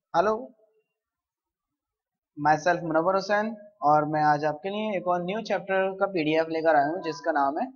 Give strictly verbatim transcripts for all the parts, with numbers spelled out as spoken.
Hello, myself Munawwar Hussain. और मैं आज आपके लिए एक और न्यू चैप्टर का पीडीएफ लेकर आया हूँ जिसका नाम है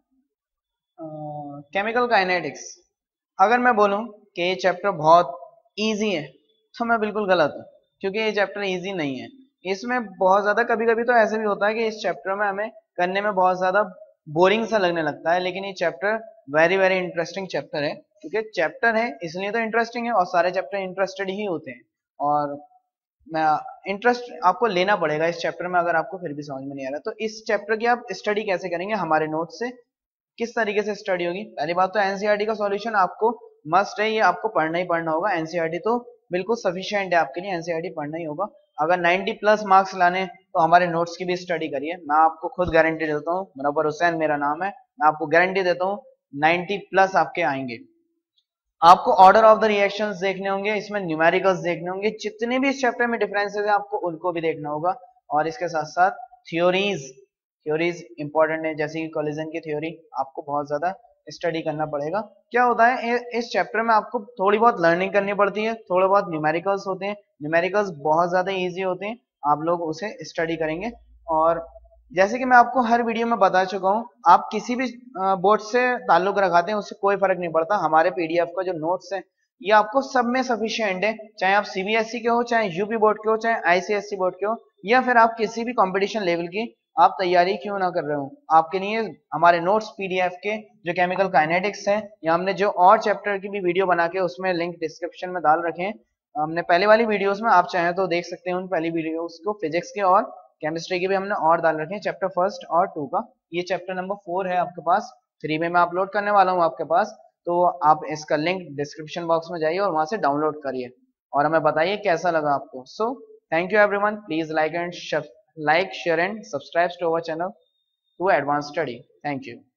केमिकल काइनेटिक्स। अगर मैं बोलूँ कि ये चैप्टर बहुत इजी है तो मैं बिल्कुल गलत हूँ, क्योंकि ये चैप्टर इजी नहीं है। इसमें बहुत ज़्यादा कभी कभी तो ऐसे भी होता है कि इस चैप्टर में हमें करने में बहुत ज़्यादा बोरिंग सा लगने लगता है, लेकिन ये chapter very very interesting chapter है। क्योंकि चैप्टर है इसलिए तो इंटरेस्टिंग है, और सारे चैप्टर इंटरेस्टेड ही होते हैं। और मैं इंटरेस्ट आपको लेना पड़ेगा इस चैप्टर में, अगर आपको फिर भी समझ में नहीं आ रहा तो इस चैप्टर की आप स्टडी कैसे करेंगे हमारे नोट से, किस तरीके से स्टडी होगी। पहली बात तो एनसीईआरटी का सॉल्यूशन आपको मस्ट है, ये आपको पढ़ना ही पढ़ना होगा। एनसीईआरटी तो बिल्कुल सफिशिएंट है आपके लिए, एनसीईआरटी पढ़ना ही होगा। अगर नाइंटी प्लस मार्क्स लाने तो हमारे नोट्स की भी स्टडी करिए। मैं आपको खुद गारंटी देता हूँ, मुनव्वर हुसैन मेरा नाम है, मैं आपको गारंटी देता हूँ नाइंटी प्लस आपके आएंगे। आपको ऑर्डर ऑफ द रिएक्शंस देखने होंगे, इसमें न्यूमेरिकल्स देखने होंगे, जितने भी इस चैप्टर में डिफरेंसेस है आपको उनको भी देखना होगा। और इसके साथ साथ थ्योरीज थ्योरीज इंपॉर्टेंट है, जैसे कि कोलिजन की थ्योरी आपको बहुत ज्यादा स्टडी करना पड़ेगा। क्या होता है इस चैप्टर में आपको थोड़ी बहुत लर्निंग करनी पड़ती है, थोड़े बहुत न्यूमेरिकल्स होते हैं, न्यूमेरिकल्स बहुत ज्यादा इजी होते हैं, आप लोग उसे स्टडी करेंगे। और जैसे कि मैं आपको हर वीडियो में बता चुका हूँ, आप किसी भी बोर्ड से ताल्लुक रखाते हैं उससे कोई फर्क नहीं पड़ता। हमारे पीडीएफ का जो नोट्स है ये आपको सब में सफिशिएंट है, चाहे आप सीबीएसई के हो, चाहे यूपी बोर्ड के हो, चाहे आईसीएसई बोर्ड के हो, या फिर आप किसी भी कंपटीशन लेवल की आप तैयारी क्यों ना कर रहे हो, आपके लिए हमारे नोट्स पीडीएफ के जो केमिकल काइनेटिक्स है, या हमने जो और चैप्टर की भी वीडियो बना के उसमें लिंक डिस्क्रिप्शन में डाल रखे हैं। हमने पहले वाली वीडियोस में, आप चाहें तो देख सकते हैं उन पहली वीडियोस को, फिजिक्स के और केमिस्ट्री की भी हमने और डाल रखे हैं, चैप्टर फर्स्ट और टू का। ये चैप्टर नंबर फोर है आपके पास, थ्री में मैं अपलोड करने वाला हूँ आपके पास। तो आप इसका लिंक डिस्क्रिप्शन बॉक्स में जाइए और वहां से डाउनलोड करिए और हमें बताइए कैसा लगा आपको। So thank you everyone, please like and like share and subscribe to our channel to advance study. Thank you.